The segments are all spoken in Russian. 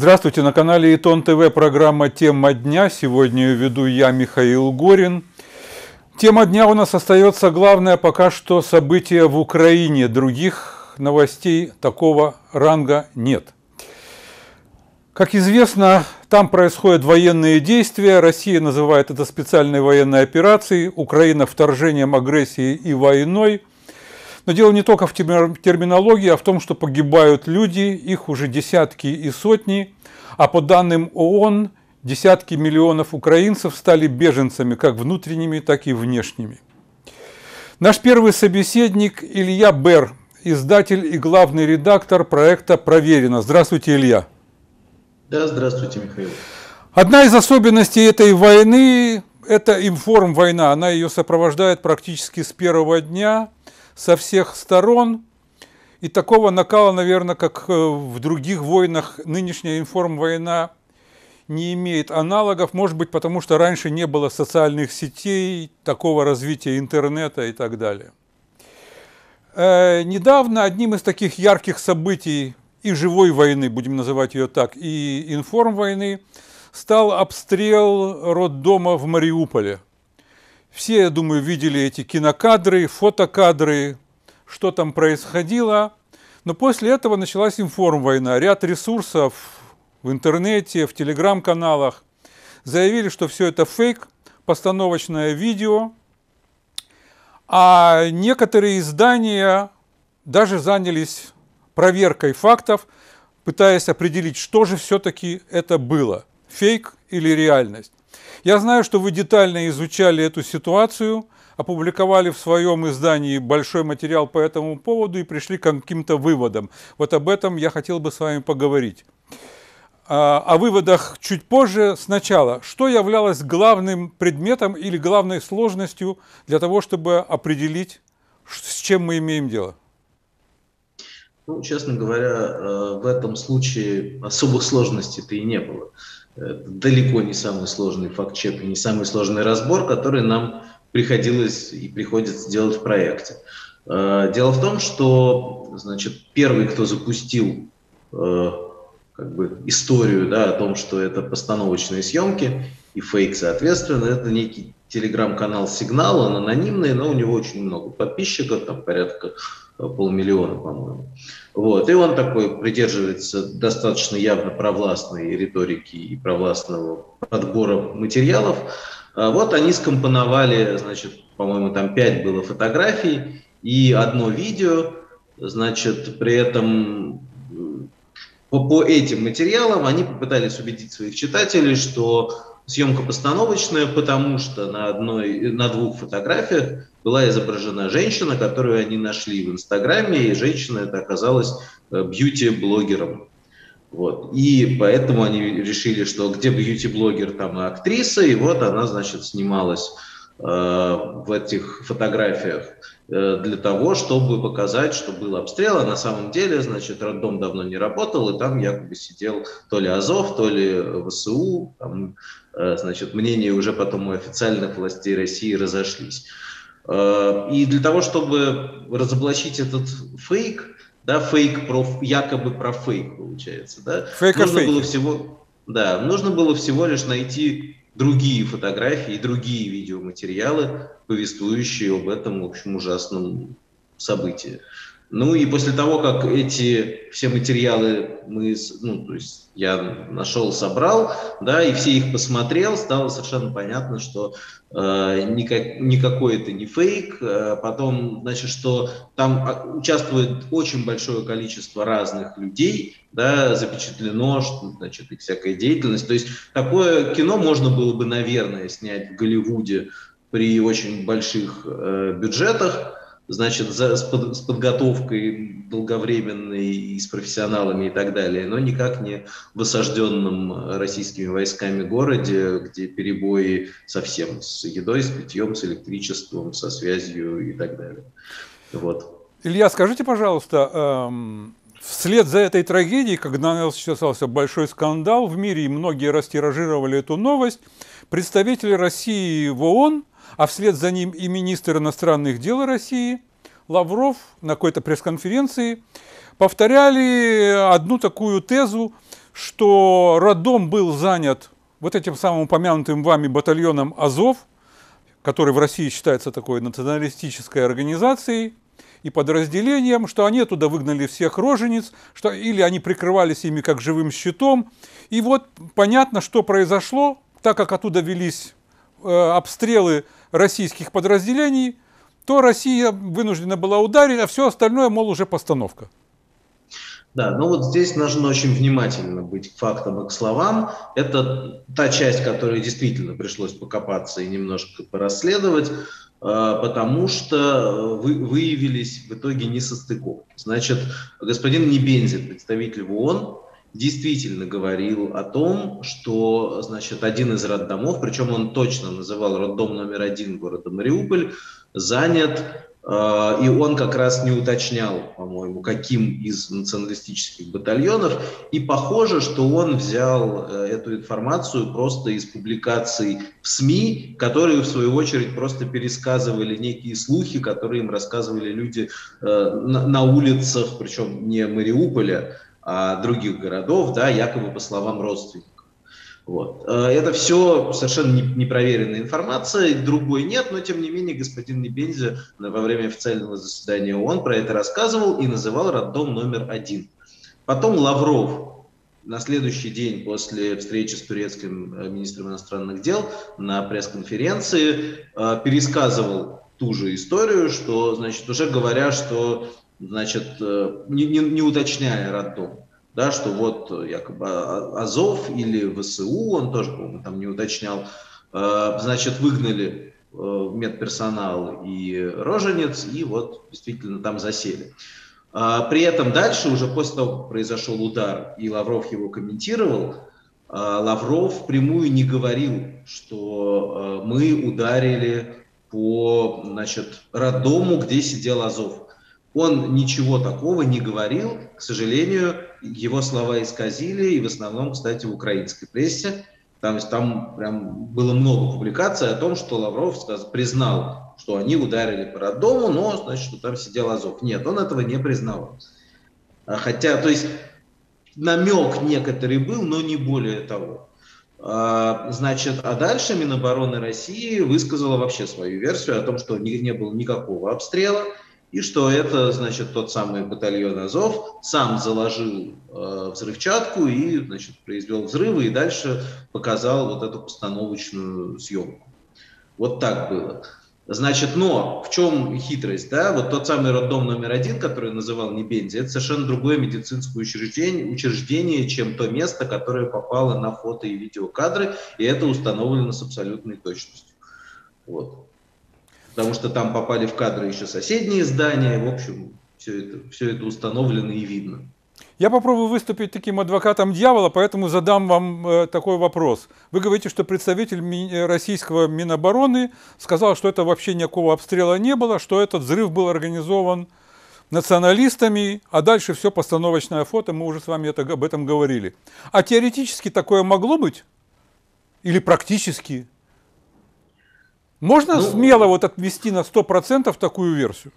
Здравствуйте, на канале Итон ТВ программа «Тема дня». Сегодня веду я, Михаил Горин. Тема дня у нас остается главное пока что события в Украине. Других новостей такого ранга нет. Как известно, там происходят военные действия. Россия называет это специальной военной операцией. Украина вторжением, агрессией и войной. Но дело не только в терминологии, а в том, что погибают люди, их уже десятки и сотни, а по данным ООН, десятки миллионов украинцев стали беженцами, как внутренними, так и внешними. Наш первый собеседник Илья Бер, издатель и главный редактор проекта «Проверено». Здравствуйте, Илья. Да, здравствуйте, Михаил. Одна из особенностей этой войны – это информвойна. Она ее сопровождает практически с первого дня, со всех сторон. И такого накала, наверное, как в других войнах, нынешняя информвойна не имеет аналогов. Может быть, потому что раньше не было социальных сетей, такого развития интернета и так далее. Недавно одним из таких ярких событий и живой войны, будем называть ее так, и информвойны, стал обстрел роддома в Мариуполе. Все, я думаю, видели эти кинокадры, фотокадры, что там происходило. Но после этого началась информвойна. Ряд ресурсов в интернете, в телеграм-каналах заявили, что все это фейк, постановочное видео. А некоторые издания даже занялись проверкой фактов, пытаясь определить, что же все-таки это было, фейк или реальность. Я знаю, что вы детально изучали эту ситуацию, опубликовали в своем издании большой материал по этому поводу и пришли к каким-то выводам. Вот об этом я хотел бы с вами поговорить. О выводах чуть позже. Сначала, что являлось главным предметом или главной сложностью для того, чтобы определить, с чем мы имеем дело? Ну, честно говоря, в этом случае особых сложностей-то и не было. Это далеко не самый сложный факт-чек и не самый сложный разбор, который нам приходилось и приходится делать в проекте. Дело в том, что, значит, первый, кто запустил историю, да, о том, что это постановочные съемки и фейк, соответственно, это некий телеграм-канал «Сигнал», он анонимный, но у него очень много подписчиков, там порядка 500 000, по-моему. Вот. И он такой придерживается достаточно явно провластной риторики и провластного подбора материалов. Вот они скомпоновали, значит, по-моему, там 5 было фотографий и одно видео. Значит, при этом по этим материалам они попытались убедить своих читателей, что съемка постановочная, потому что на 2 фотографиях была изображена женщина, которую они нашли в Инстаграме, и женщина эта оказалась бьюти-блогером. Вот. И поэтому они решили, что где бьюти-блогер, там и актриса, и вот она, значит, снималась в этих фотографиях для того, чтобы показать, что был обстрел, а на самом деле, значит, роддом давно не работал, и там якобы сидел то ли Азов, то ли ВСУ, там, значит, мнения уже потом у официальных властей России разошлись. И для того, чтобы разоблачить этот фейк, да, якобы про фейк получается, да, нужно было всего лишь найти другие фотографии и другие видеоматериалы, повествующие об этом, в общем, ужасном событии. Ну и после того, как эти все материалы я нашел, собрал, да, и все их посмотрел, стало совершенно понятно, что никакой это не фейк. Потом, значит, что там участвует очень большое количество разных людей, да, запечатлено, что, значит, их всякая деятельность. То есть такое кино можно было бы, наверное, снять в Голливуде при очень больших бюджетах, значит, с подготовкой долговременной и с профессионалами и так далее, но никак не в осажденном российскими войсками городе, где перебои совсем с едой, с питьем, с электричеством, со связью и так далее. Вот. Илья, скажите, пожалуйста, вслед за этой трагедией, когда начался большой скандал в мире, и многие растиражировали эту новость, представители России в ООН, а вслед за ним и министр иностранных дел России Лавров на какой-то пресс-конференции повторяли одну такую тезу, что роддом был занят вот этим самым упомянутым вами батальоном «Азов», который в России считается такой националистической организацией и подразделением, что они оттуда выгнали всех рожениц, что или они прикрывались ими как живым щитом. И вот понятно, что произошло, так как оттуда велись обстрелы российских подразделений, то Россия вынуждена была ударить, а все остальное, мол, уже постановка. Да, ну вот здесь нужно очень внимательно быть к фактам и к словам. Это та часть, которой действительно пришлось покопаться и немножко порасследовать, потому что выявились в итоге несостыковки. Значит, господин Небензя, представитель в ООН, действительно говорил о том, что, значит, один из роддомов, причем он точно называл роддом номер 1 города Мариуполь, занят, и он как раз не уточнял, по-моему, каким из националистических батальонов, и похоже, что он взял эту информацию просто из публикаций в СМИ, которые, в свою очередь, просто пересказывали некие слухи, которые им рассказывали люди на улицах, причем не Мариуполя, а других городов, да, якобы по словам родственников. Вот. Это все совершенно непроверенная информация, другой нет, но тем не менее господин Небензя во время официального заседания ООН про это рассказывал и называл роддом номер 1. Потом Лавров на следующий день после встречи с турецким министром иностранных дел на пресс-конференции пересказывал ту же историю, что, значит, уже говоря, что, значит, не уточняя роддом, да, что вот якобы Азов или ВСУ, он тоже, по-моему, там не уточнял, значит, выгнали медперсонал и роженец, и вот действительно там засели. При этом дальше, уже после того, как произошел удар, и Лавров его комментировал, Лавров впрямую не говорил, что мы ударили по, значит, роддому, где сидел Азов. Он ничего такого не говорил, к сожалению, его слова исказили, и в основном, кстати, в украинской прессе. Там прям было много публикаций о том, что Лавров признал, что они ударили по роддому, но, значит, что там сидел Азов. Нет, он этого не признавал. Хотя, то есть, намек некоторый был, но не более того. Значит, а дальше Минобороны России высказала вообще свою версию о том, что не было никакого обстрела, и что это, значит, тот самый батальон Азов сам заложил взрывчатку и, значит, произвел взрывы, и дальше показал вот эту постановочную съемку. Вот так было. Значит, но в чем хитрость, да? Вот тот самый роддом номер 1, который называл Небензя, это совершенно другое медицинское учреждение, чем то место, которое попало на фото и видеокадры, и это установлено с абсолютной точностью. Вот. Потому что там попали в кадры еще соседние здания, в общем, все это установлено и видно. Я попробую выступить таким адвокатом дьявола, поэтому задам вам такой вопрос. Вы говорите, что представитель российского Минобороны сказал, что это вообще никакого обстрела не было, что этот взрыв был организован националистами, а дальше все постановочное фото, мы уже с вами об этом говорили. А теоретически такое могло быть? Или практически? Можно смело вот отвести на 100% такую версию?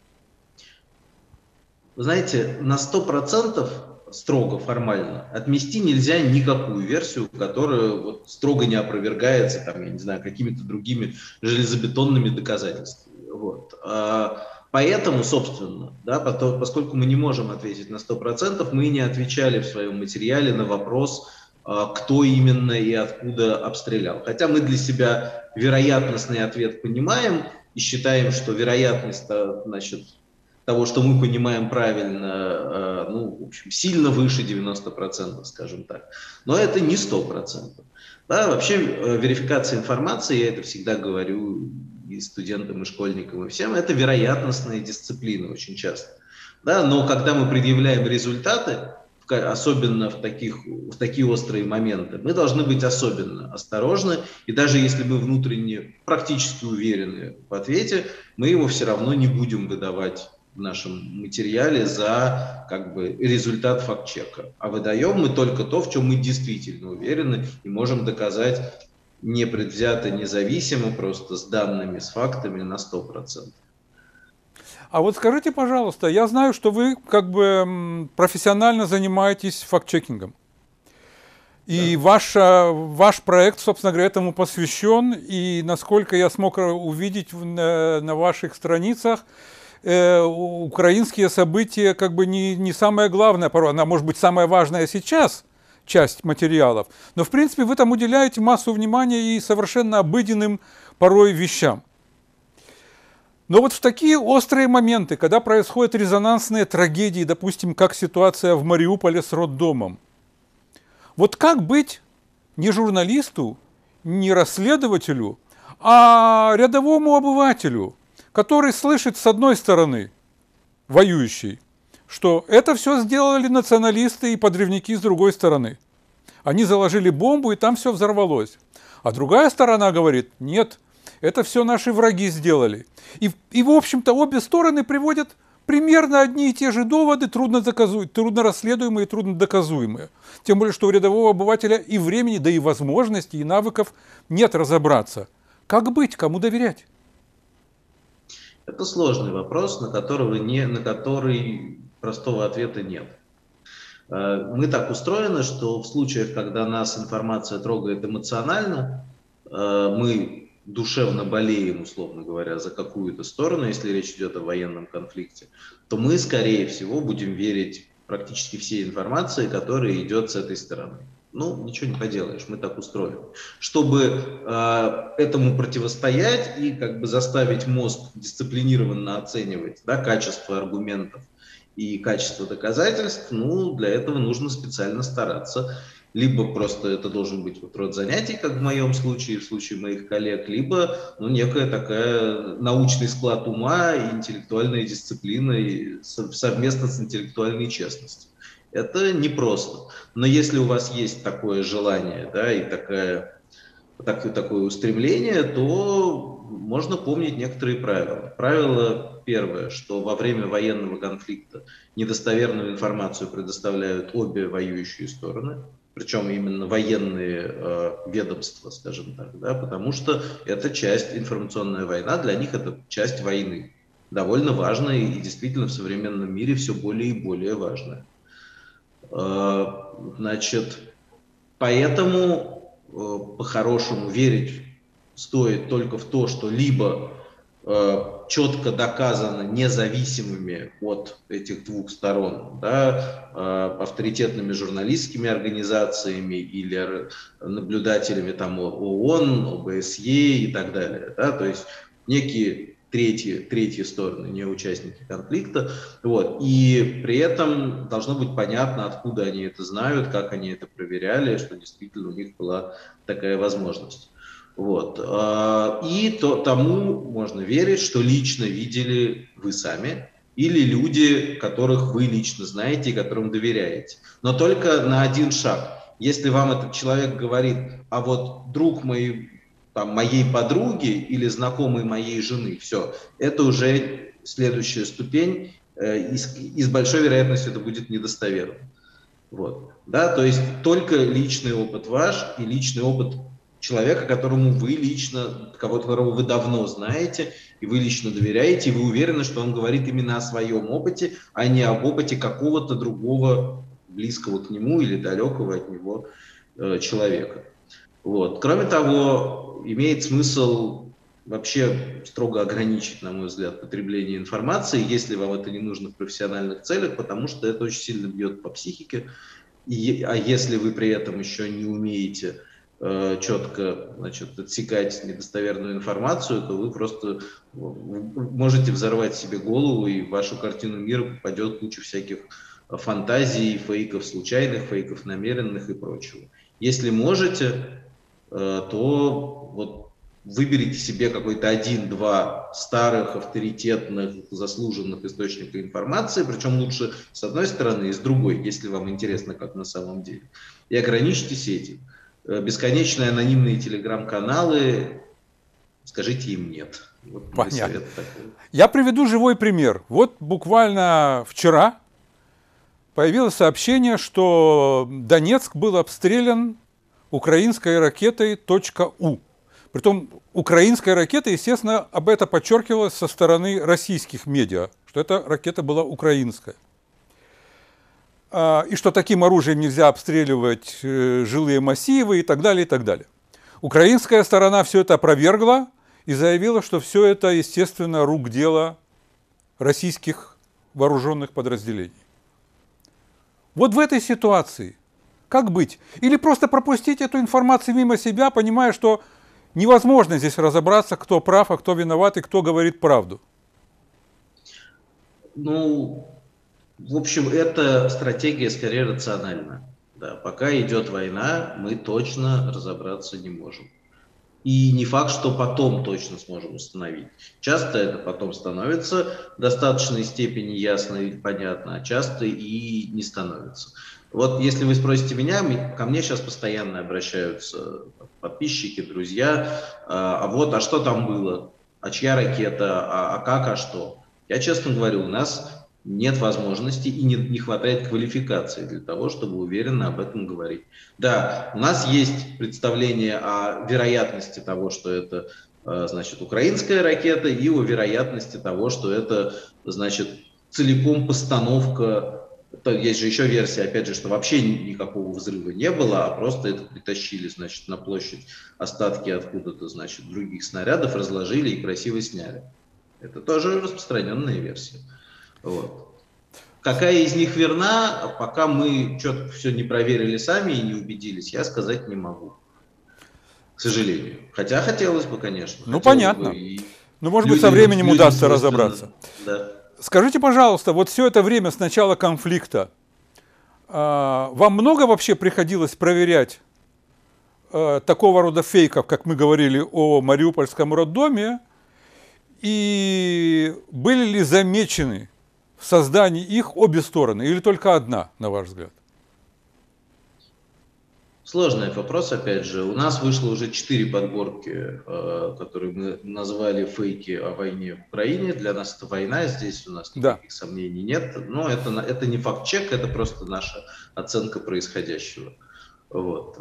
Вы знаете, на 100% строго формально отмести нельзя никакую версию, которая вот строго не опровергается, там, я не знаю, какими-то другими железобетонными доказательствами. Вот. Поэтому, собственно, да, поскольку мы не можем ответить на 100%, мы не отвечали в своем материале на вопрос, кто именно и откуда обстрелял. Хотя мы для себя вероятностный ответ понимаем и считаем, что вероятность, значит, того, что мы понимаем правильно, ну, в общем, сильно выше 90%, скажем так. Но это не 100%. Да, вообще верификация информации, я это всегда говорю и студентам, и школьникам, и всем, это вероятностная дисциплина очень часто. Да, но когда мы предъявляем результаты, особенно в такие острые моменты, мы должны быть особенно осторожны, и даже если мы внутренне практически уверены в ответе, мы его все равно не будем выдавать в нашем материале за как бы результат факт-чека. А выдаем мы только то, в чем мы действительно уверены и можем доказать непредвзято, независимо, просто с данными, с фактами на 100%. А вот скажите, пожалуйста, я знаю, что вы как бы профессионально занимаетесь факт-чекингом. И ваш проект, собственно говоря, этому посвящен. И насколько я смог увидеть на ваших страницах, украинские события как бы не самое главное, порой она может быть самая важная сейчас часть материалов, но в принципе вы там уделяете массу внимания и совершенно обыденным порой вещам. Но вот в такие острые моменты, когда происходят резонансные трагедии, допустим, как ситуация в Мариуполе с роддомом, вот как быть не журналисту, не расследователю, а рядовому обывателю, который слышит с одной стороны, воюющий, что это все сделали националисты и подрывники с другой стороны. Они заложили бомбу, и там все взорвалось. А другая сторона говорит, нет, это все наши враги сделали. И в общем-то, обе стороны приводят примерно одни и те же доводы, трудно расследуемые и трудно доказуемые. Тем более, что у рядового обывателя и времени, да и возможностей, и навыков нет разобраться. Как быть, кому доверять? Это сложный вопрос, на который простого ответа нет. Мы так устроены, что в случаях, когда нас информация трогает эмоционально, мы душевно болеем, условно говоря, за какую-то сторону, если речь идет о военном конфликте, то мы, скорее всего, будем верить практически всей информации, которая идет с этой стороны. Ну, ничего не поделаешь, мы так устроены. Чтобы этому противостоять и как бы заставить мозг дисциплинированно оценивать, да, качество аргументов и качество доказательств, ну, для этого нужно специально стараться. Либо просто это должен быть вот род занятий, как в моем случае, в случае моих коллег, либо некая такая научный склад ума и интеллектуальная дисциплина и совместно с интеллектуальной честностью. Это непросто. Но если у вас есть такое желание, да, и такое устремление, то можно помнить некоторые правила. Правило первое, что во время военного конфликта недостоверную информацию предоставляют обе воюющие стороны, причем именно военные ведомства, скажем так, да, потому что это часть, информационная война, для них это часть войны. Довольно важная и действительно в современном мире все более и более важная. Значит, поэтому по-хорошему верить стоит только в то, что либо четко доказано независимыми от этих двух сторон, да, авторитетными журналистскими организациями или наблюдателями там ООН, ОБСЕ и так далее. Да, то есть некие третьи стороны, не участники конфликта. Вот. И при этом должно быть понятно, откуда они это знают, как они это проверяли, что действительно у них была такая возможность. Вот. И тому можно верить, что лично видели вы сами или люди, которых вы лично знаете и которым доверяете. Но только на один шаг. Если вам этот человек говорит, а вот друг моей подруги или знакомой моей жены, все, это уже следующая ступень, и с большой вероятностью это будет недостоверно. Вот. Да, то есть только личный опыт ваш и личный опыт человека, которому вы лично, которого вы давно знаете, и вы лично доверяете, и вы уверены, что он говорит именно о своем опыте, а не об опыте какого-то другого близкого к нему или далекого от него человека. Вот. Кроме того, имеет смысл вообще строго ограничить, на мой взгляд, потребление информации, если вам это не нужно в профессиональных целях, потому что это очень сильно бьет по психике. А если вы при этом еще не умеете четко, значит, отсекать недостоверную информацию, то вы просто можете взорвать себе голову, и в вашу картину мира попадет куча всяких фантазий, фейков случайных, фейков намеренных и прочего. Если можете, то вот выберите себе какой-то один-два старых, авторитетных, заслуженных источника информации, причем лучше с одной стороны и с другой, если вам интересно, как на самом деле. И ограничьтесь этим. Бесконечные анонимные телеграм-каналы, скажите им нет. Вот понятно. Я приведу живой пример. Вот буквально вчера появилось сообщение, что Донецк был обстрелян украинской ракетой .У. Притом украинская ракета, естественно, об этом подчеркивалось со стороны российских медиа, что эта ракета была украинская. и что таким оружием нельзя обстреливать жилые массивы и так далее, и так далее. Украинская сторона все это опровергла и заявила, что все это, естественно, рук дело российских вооруженных подразделений. Вот в этой ситуации как быть? Или просто пропустить эту информацию мимо себя, понимая, что невозможно здесь разобраться, кто прав, а кто виноват и кто говорит правду? Ну, в общем, эта стратегия скорее рациональна. Да, пока идет война, мы точно разобраться не можем. И не факт, что потом точно сможем установить. Часто это потом становится в достаточной степени ясно и понятно, а часто и не становится. Вот если вы спросите меня, ко мне сейчас постоянно обращаются подписчики, друзья, а что там было, а чья ракета, а как, а что. Я честно говорю, у нас нет возможности и не хватает квалификации для того, чтобы уверенно об этом говорить. Да, у нас есть представление о вероятности того, что это, значит, украинская ракета, и о вероятности того, что это, значит, целиком постановка. Есть же еще версия, опять же, что вообще никакого взрыва не было, а просто это притащили, значит, на площадь остатки откуда-то, значит, других снарядов, разложили и красиво сняли. Это тоже распространенная версия. Вот. Какая из них верна, пока мы что-то все не проверили сами и не убедились, я сказать не могу. К сожалению. Хотя хотелось бы, конечно. Ну, понятно. Ну, может быть, со временем удастся разобраться. Да. Скажите, пожалуйста, вот все это время с начала конфликта, вам много вообще приходилось проверять такого рода фейков, как мы говорили о Мариупольском роддоме, и были ли замечены в создании их обе стороны, или только одна, на ваш взгляд? Сложный вопрос, опять же. У нас вышло уже 4 подборки, которые мы назвали «Фейки о войне в Украине». Для нас это война, здесь у нас никаких сомнений нет. Но это не факт-чек, это просто наша оценка происходящего. Вот.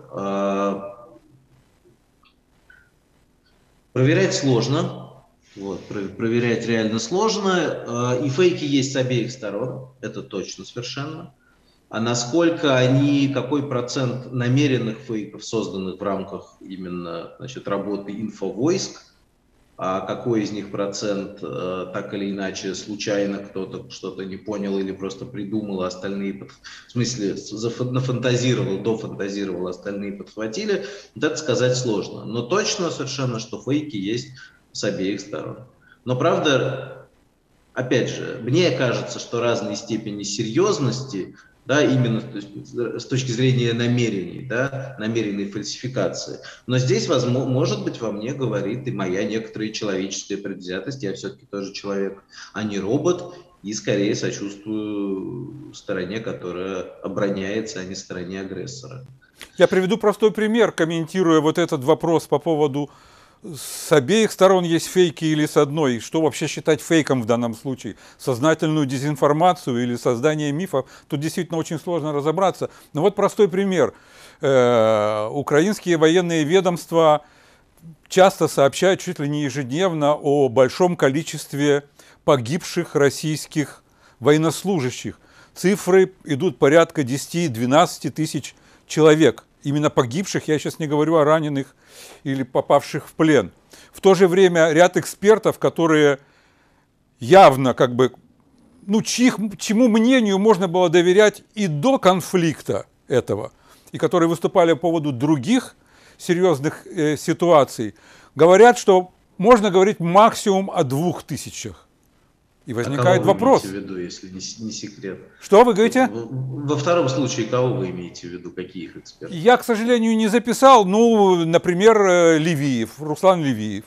Проверять сложно. Вот, проверять реально сложно. И фейки есть с обеих сторон, это точно совершенно. А насколько они, какой процент намеренных фейков, созданных в рамках именно, значит, работы инфовойск, а какой из них процент так или иначе случайно кто-то что-то не понял или просто придумал, а остальные, в смысле, нафантазировал, дофантазировал, остальные подхватили, вот это сказать сложно. Но точно совершенно, что фейки есть с обеих сторон. Но правда, опять же, мне кажется, что разные степени серьезности, да, именно с точки зрения намерений, да, намеренной фальсификации. Но здесь, может быть, во мне говорит и моя некоторая человеческая предвзятость. Я все-таки тоже человек, а не робот, и скорее сочувствую стороне, которая обороняется, а не стороне агрессора. Я приведу простой пример, комментируя вот этот вопрос по поводу с обеих сторон есть фейки или с одной. Что вообще считать фейком в данном случае? Сознательную дезинформацию или создание мифов? Тут действительно очень сложно разобраться. Но вот простой пример. Украинские военные ведомства часто сообщают чуть ли не ежедневно о большом количестве погибших российских военнослужащих. Цифры идут порядка 10-12 тысяч человек. Именно погибших, я сейчас не говорю о раненых или попавших в плен. В то же время ряд экспертов, которые явно чему мнению можно было доверять и до конфликта этого, и которые выступали по поводу других серьезных ситуаций, говорят, что можно говорить максимум о 2000. И возникает вопрос. Кого вы имеете в виду, если не секрет? Что вы говорите? Во втором случае, кого вы имеете в виду, каких экспертов? Я, к сожалению, не записал, например, Руслан Левиев.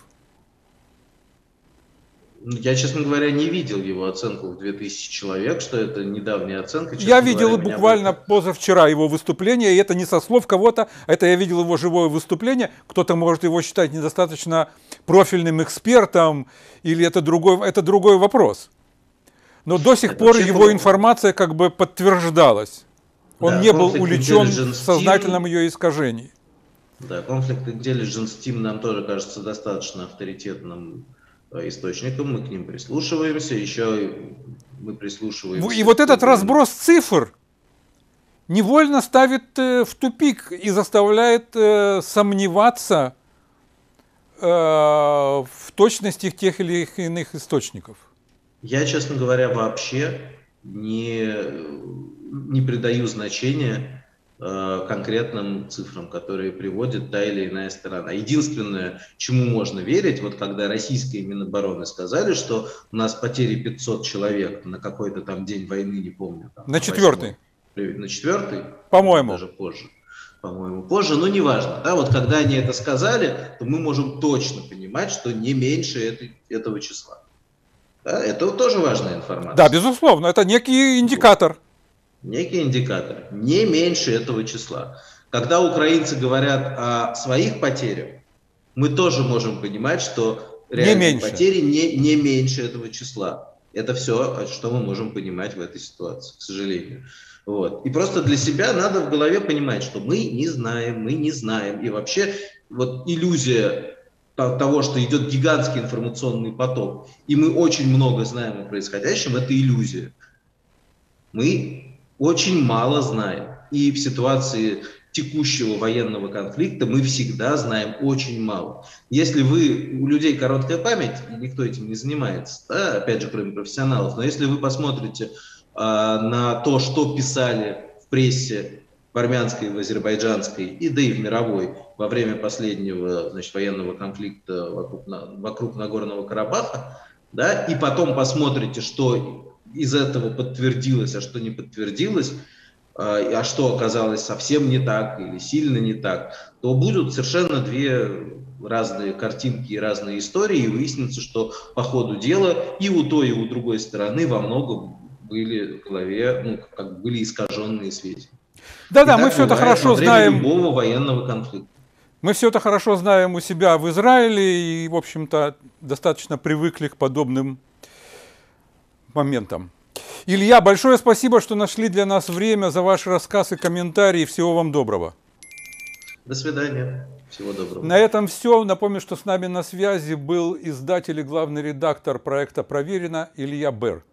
Я, честно говоря, не видел его оценку в 2000 человек, что это недавняя оценка. Я видел буквально позавчера его выступление, и это не со слов кого-то, это я видел его живое выступление. Кто-то может его считать недостаточно профильным экспертом, или это другой вопрос. Но до сих пор его информация подтверждалась. Он не был увлечен в сознательном ее искажении. Да, Conflict Intelligence Team нам тоже кажется достаточно авторитетным источником, мы к ним прислушиваемся, еще мы прислушиваемся. И вот этот разброс цифр, невольно ставит в тупик и заставляет сомневаться в точности тех или иных источников. Я, честно говоря, вообще не придаю значения конкретным цифрам, которые приводит та или иная сторона. Единственное, чему можно верить, вот когда российские Минобороны сказали, что у нас потери 500 человек на какой-то там день войны, не помню. Там, на 4-й. На 4-й? По-моему. Даже позже. По-моему, позже, но неважно. Да, вот когда они это сказали, то мы можем точно понимать, что не меньше этого числа. Да, это тоже важная информация. Да, безусловно, это некий индикатор. Некий индикатор. Не меньше этого числа. Когда украинцы говорят о своих потерях, мы тоже можем понимать, что реальные потери не меньше этого числа. Это все, что мы можем понимать в этой ситуации, к сожалению. Вот. И просто для себя надо в голове понимать, что мы не знаем. И вообще вот иллюзия того, что идет гигантский информационный поток, и мы очень много знаем о происходящем, это иллюзия. Мы очень мало знаем. И в ситуации текущего военного конфликта мы всегда знаем очень мало. Если у людей короткая память, и никто этим не занимается, да, опять же, кроме профессионалов, но если вы посмотрите на то, что писали в прессе в армянской, в азербайджанской и да и в мировой во время последнего, значит, военного конфликта вокруг Нагорного Карабаха, да, и потом посмотрите, что из этого подтвердилось, а что не подтвердилось, а что оказалось совсем не так или сильно не так, то будут совершенно две разные картинки и разные истории, и выяснится, что по ходу дела и у той, и у другой стороны во многом были в голове, были искаженные сведения. Да-да, мы все это хорошо знаем. Любого военного конфликта. Мы все это хорошо знаем у себя в Израиле и, в общем-то, достаточно привыкли к подобным моментам. Илья, большое спасибо, что нашли для нас время, за ваш рассказ и комментарии. Всего вам доброго. До свидания. Всего доброго. На этом все. Напомню, что с нами на связи был издатель и главный редактор проекта «Проверено» Илья Бер.